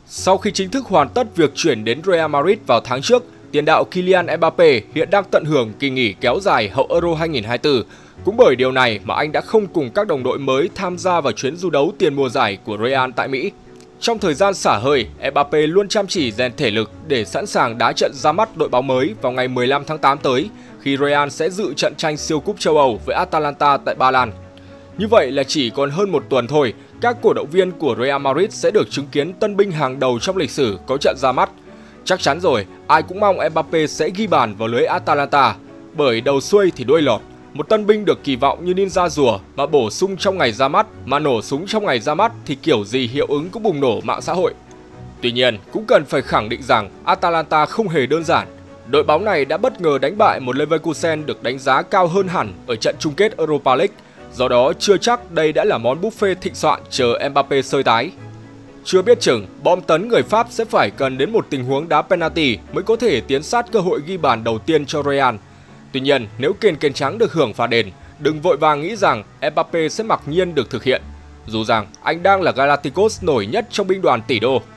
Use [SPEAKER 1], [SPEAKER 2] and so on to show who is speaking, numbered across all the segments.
[SPEAKER 1] Sau khi chính thức hoàn tất việc chuyển đến Real Madrid vào tháng trước, tiền đạo Kylian Mbappé hiện đang tận hưởng kỳ nghỉ kéo dài hậu Euro 2024. Cũng bởi điều này mà anh đã không cùng các đồng đội mới tham gia vào chuyến du đấu tiền mùa giải của Real tại Mỹ. Trong thời gian xả hơi, Mbappé luôn chăm chỉ rèn thể lực để sẵn sàng đá trận ra mắt đội bóng mới vào ngày 15 tháng 8 tới, khi Real sẽ dự trận tranh siêu cúp châu Âu với Atalanta tại Ba Lan. Như vậy là chỉ còn hơn một tuần thôi, các cổ động viên của Real Madrid sẽ được chứng kiến tân binh hàng đầu trong lịch sử có trận ra mắt. Chắc chắn rồi, ai cũng mong Mbappé sẽ ghi bàn vào lưới Atalanta, bởi đầu xuôi thì đuôi lọt. Một tân binh được kỳ vọng như ninja rùa mà bổ sung trong ngày ra mắt, mà nổ súng trong ngày ra mắt thì kiểu gì hiệu ứng cũng bùng nổ mạng xã hội. Tuy nhiên, cũng cần phải khẳng định rằng Atalanta không hề đơn giản. Đội bóng này đã bất ngờ đánh bại một Leverkusen được đánh giá cao hơn hẳn ở trận chung kết Europa League. Do đó, chưa chắc đây đã là món buffet thịnh soạn chờ Mbappé sơi tái. Chưa biết chừng, bom tấn người Pháp sẽ phải cần đến một tình huống đá penalty mới có thể tiến sát cơ hội ghi bàn đầu tiên cho Real. Tuy nhiên, nếu kền trắng được hưởng phạt đền, đừng vội vàng nghĩ rằng Mbappé sẽ mặc nhiên được thực hiện, dù rằng anh đang là Galacticos nổi nhất trong binh đoàn tỷ đô.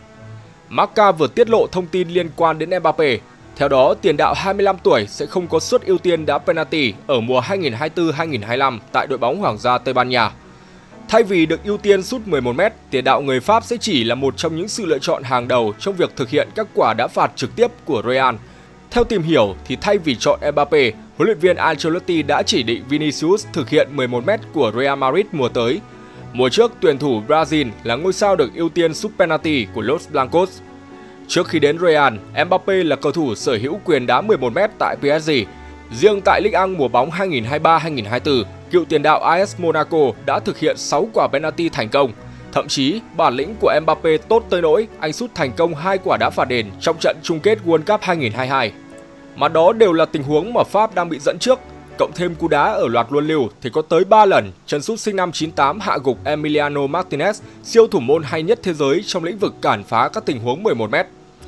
[SPEAKER 1] Marca vừa tiết lộ thông tin liên quan đến Mbappé. Theo đó, tiền đạo 25 tuổi sẽ không có suất ưu tiên đá penalty ở mùa 2024-2025 tại đội bóng Hoàng gia Tây Ban Nha. Thay vì được ưu tiên sút 11m, tiền đạo người Pháp sẽ chỉ là một trong những sự lựa chọn hàng đầu trong việc thực hiện các quả đá phạt trực tiếp của Real. Theo tìm hiểu thì thay vì chọn Mbappé, huấn luyện viên Ancelotti đã chỉ định Vinicius thực hiện 11m của Real Madrid mùa tới. Mùa trước, tuyển thủ Brazil là ngôi sao được ưu tiên sút penalty của Los Blancos. Trước khi đến Real, Mbappé là cầu thủ sở hữu quyền đá 11m tại PSG. Riêng tại Ligue 1 mùa bóng 2023-2024, cựu tiền đạo AS Monaco đã thực hiện 6 quả penalty thành công. Thậm chí, bản lĩnh của Mbappé tốt tới nỗi anh sút thành công 2 quả đá phạt đền trong trận chung kết World Cup 2022. Mà đó đều là tình huống mà Pháp đang bị dẫn trước. Cộng thêm cú đá ở loạt luân lưu thì có tới 3 lần chân sút sinh năm 98 hạ gục Emiliano Martinez, siêu thủ môn hay nhất thế giới trong lĩnh vực cản phá các tình huống 11m.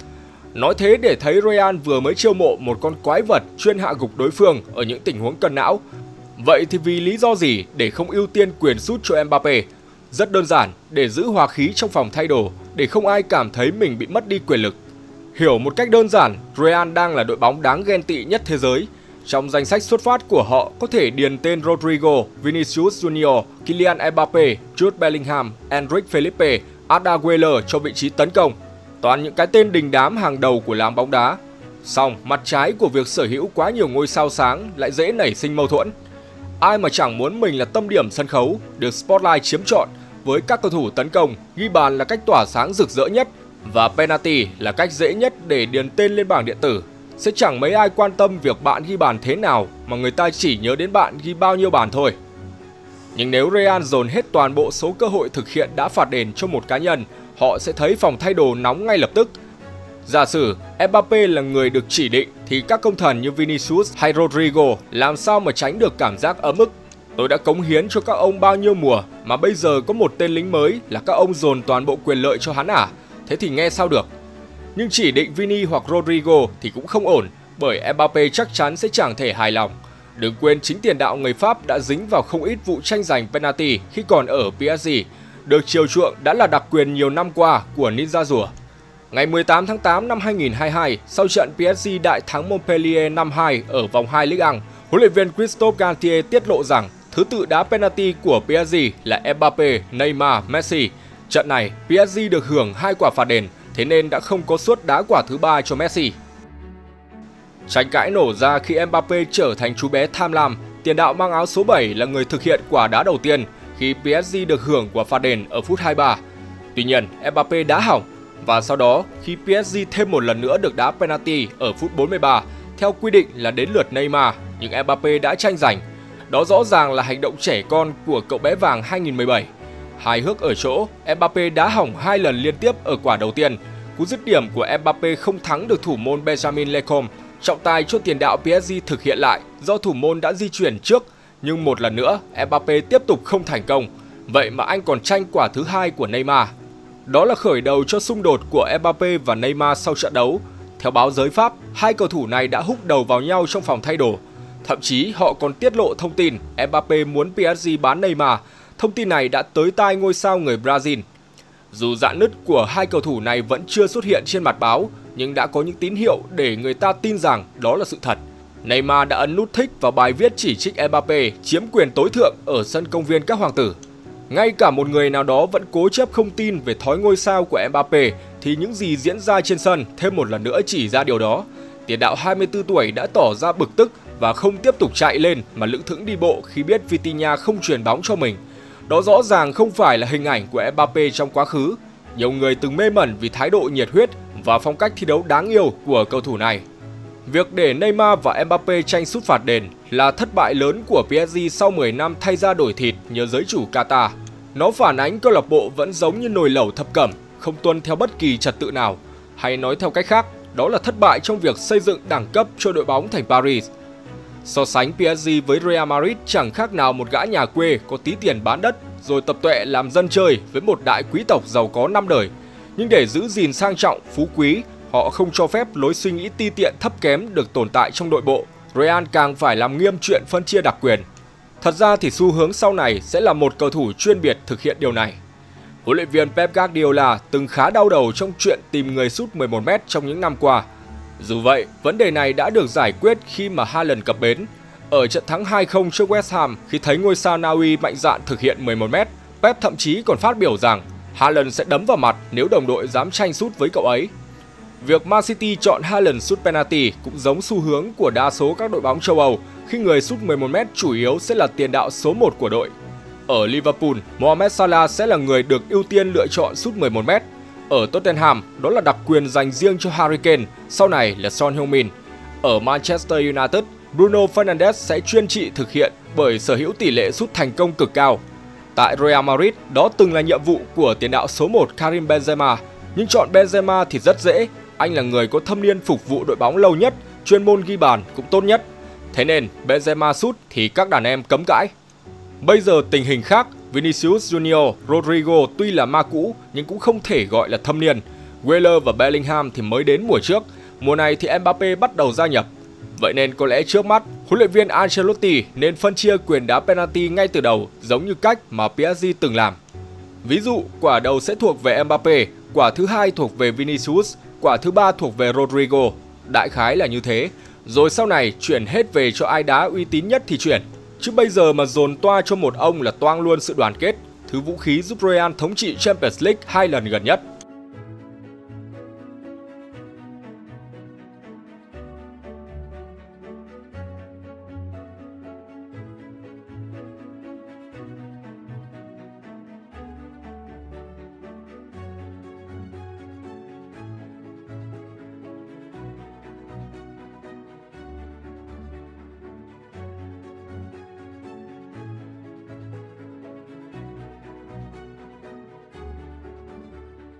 [SPEAKER 1] Nói thế để thấy Real vừa mới chiêu mộ một con quái vật chuyên hạ gục đối phương ở những tình huống cân não. Vậy thì vì lý do gì để không ưu tiên quyền sút cho Mbappé? Rất đơn giản, để giữ hòa khí trong phòng thay đồ, để không ai cảm thấy mình bị mất đi quyền lực. Hiểu một cách đơn giản, Real đang là đội bóng đáng ghen tị nhất thế giới. Trong danh sách xuất phát của họ có thể điền tên Rodrigo, Vinicius Junior, Kylian Mbappé, Jude Bellingham, Endrick Felipe, Arda Güler cho vị trí tấn công. Toàn những cái tên đình đám hàng đầu của làng bóng đá. Song mặt trái của việc sở hữu quá nhiều ngôi sao sáng lại dễ nảy sinh mâu thuẫn. Ai mà chẳng muốn mình là tâm điểm sân khấu, được spotlight chiếm trọn, với các cầu thủ tấn công, ghi bàn là cách tỏa sáng rực rỡ nhất và penalty là cách dễ nhất để điền tên lên bảng điện tử. Sẽ chẳng mấy ai quan tâm việc bạn ghi bàn thế nào mà người ta chỉ nhớ đến bạn ghi bao nhiêu bàn thôi. Nhưng nếu Real dồn hết toàn bộ số cơ hội thực hiện đá phạt đền cho một cá nhân, họ sẽ thấy phòng thay đồ nóng ngay lập tức. Giả sử Mbappé là người được chỉ định thì các công thần như Vinicius hay Rodrigo làm sao mà tránh được cảm giác ấm ức. Tôi đã cống hiến cho các ông bao nhiêu mùa mà bây giờ có một tên lính mới là các ông dồn toàn bộ quyền lợi cho hắn à? Thế thì nghe sao được. Nhưng chỉ định Vini hoặc Rodrigo thì cũng không ổn, bởi Mbappé chắc chắn sẽ chẳng thể hài lòng. Đừng quên chính tiền đạo người Pháp đã dính vào không ít vụ tranh giành penalty khi còn ở PSG, được chiều chuộng đã là đặc quyền nhiều năm qua của ninja rùa. Ngày 18 tháng 8 năm 2022, sau trận PSG đại thắng Montpellier 5-2 ở vòng 2 Ligue 1, huấn luyện viên Christophe Galtier tiết lộ rằng thứ tự đá penalty của PSG là Mbappé, Neymar, Messi. Trận này, PSG được hưởng 2 quả phạt đền, thế nên đã không có suất đá quả thứ 3 cho Messi. Tranh cãi nổ ra khi Mbappé trở thành chú bé tham lam. Tiền đạo mang áo số 7 là người thực hiện quả đá đầu tiên khi PSG được hưởng quả phạt đền ở phút 23. Tuy nhiên, Mbappé đá hỏng và sau đó khi PSG thêm một lần nữa được đá penalty ở phút 43, theo quy định là đến lượt Neymar, nhưng Mbappé đã tranh giành. Đó rõ ràng là hành động trẻ con của cậu bé vàng 2017. Hài hước ở chỗ, Mbappé đá hỏng 2 lần liên tiếp ở quả đầu tiên. Cú dứt điểm của Mbappé không thắng được thủ môn Benjamin Lecombe, trọng tài cho tiền đạo PSG thực hiện lại do thủ môn đã di chuyển trước, nhưng một lần nữa Mbappé tiếp tục không thành công. Vậy mà anh còn tranh quả thứ 2 của Neymar. Đó là khởi đầu cho xung đột của Mbappé và Neymar sau trận đấu. Theo báo giới Pháp, hai cầu thủ này đã húc đầu vào nhau trong phòng thay đồ. Thậm chí họ còn tiết lộ thông tin Mbappé muốn PSG bán Neymar. Thông tin này đã tới tai ngôi sao người Brazil. Dù rạn nứt của hai cầu thủ này vẫn chưa xuất hiện trên mặt báo, nhưng đã có những tín hiệu để người ta tin rằng đó là sự thật. Neymar đã ấn nút thích vào bài viết chỉ trích Mbappé chiếm quyền tối thượng ở sân công viên các hoàng tử. Ngay cả một người nào đó vẫn cố chấp không tin về thói ngôi sao của Mbappé thì những gì diễn ra trên sân thêm một lần nữa chỉ ra điều đó. Tiền đạo 24 tuổi đã tỏ ra bực tức và không tiếp tục chạy lên mà lững thững đi bộ khi biết Vitinha không chuyền bóng cho mình. Đó rõ ràng không phải là hình ảnh của Mbappé trong quá khứ. Nhiều người từng mê mẩn vì thái độ nhiệt huyết và phong cách thi đấu đáng yêu của cầu thủ này. Việc để Neymar và Mbappé tranh sút phạt đền là thất bại lớn của PSG sau 10 năm thay da đổi thịt nhờ giới chủ Qatar. Nó phản ánh câu lạc bộ vẫn giống như nồi lẩu thập cẩm, không tuân theo bất kỳ trật tự nào. Hay nói theo cách khác, đó là thất bại trong việc xây dựng đẳng cấp cho đội bóng thành Paris. So sánh PSG với Real Madrid chẳng khác nào một gã nhà quê có tí tiền bán đất rồi tập tuệ làm dân chơi với một đại quý tộc giàu có 5 đời. Nhưng để giữ gìn sang trọng, phú quý, họ không cho phép lối suy nghĩ ti tiện thấp kém được tồn tại trong nội bộ. Real càng phải làm nghiêm chuyện phân chia đặc quyền. Thật ra thì xu hướng sau này sẽ là một cầu thủ chuyên biệt thực hiện điều này. Huấn luyện viên Pep Guardiola từng khá đau đầu trong chuyện tìm người sút 11m trong những năm qua. Dù vậy, vấn đề này đã được giải quyết khi mà Haaland cập bến. Ở trận thắng 2-0 trước West Ham khi thấy ngôi sao Na Uy mạnh dạn thực hiện 11m, Pep thậm chí còn phát biểu rằng Haaland sẽ đấm vào mặt nếu đồng đội dám tranh sút với cậu ấy. Việc Man City chọn Haaland sút penalty cũng giống xu hướng của đa số các đội bóng châu Âu khi người sút 11m chủ yếu sẽ là tiền đạo số 1 của đội. Ở Liverpool, Mohamed Salah sẽ là người được ưu tiên lựa chọn sút 11m. Ở Tottenham, đó là đặc quyền dành riêng cho Harry Kane, sau này là Son Heung-min. Ở Manchester United, Bruno Fernandes sẽ chuyên trị thực hiện bởi sở hữu tỷ lệ sút thành công cực cao. Tại Real Madrid, đó từng là nhiệm vụ của tiền đạo số 1 Karim Benzema, nhưng chọn Benzema thì rất dễ, anh là người có thâm niên phục vụ đội bóng lâu nhất, chuyên môn ghi bàn cũng tốt nhất. Thế nên Benzema sút thì các đàn em cấm cãi. Bây giờ tình hình khác, Vinicius Junior, Rodrigo tuy là ma cũ nhưng cũng không thể gọi là thâm niên. Weller và Bellingham thì mới đến mùa trước, mùa này thì Mbappé bắt đầu gia nhập. Vậy nên có lẽ trước mắt, huấn luyện viên Ancelotti nên phân chia quyền đá penalty ngay từ đầu giống như cách mà PSG từng làm. Ví dụ, quả đầu sẽ thuộc về Mbappé, quả thứ hai thuộc về Vinicius, quả thứ ba thuộc về Rodrigo. Đại khái là như thế, rồi sau này chuyển hết về cho ai đá uy tín nhất thì chuyển. Chứ bây giờ mà dồn toa cho một ông là toang luôn sự đoàn kết, thứ vũ khí giúp Real thống trị Champions League 2 lần gần nhất.